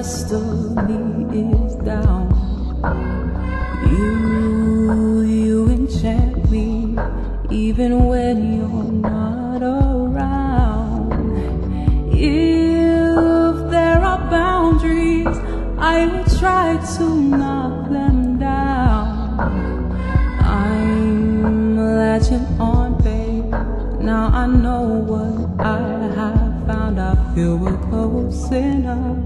rest of me is down. You enchant me, even when you're not around. If there are boundaries, I will try to knock them down. I'm latching on, babe. Now I know what I have found. I feel we're close enough.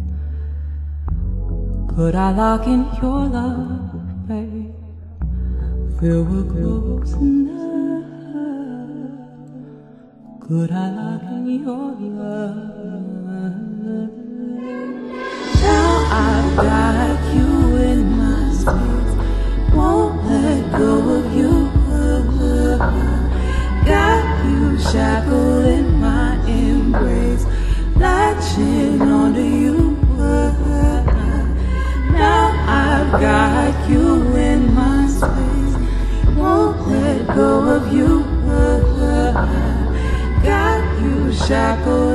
Could I lock in your love, babe? Feel we're close enough. Could I lock in your love? Now I've got you in my space, won't let go of you. Got you shackled in my embrace, latching onto you. Now I've got you in my space, won't let go of you. Got you shackled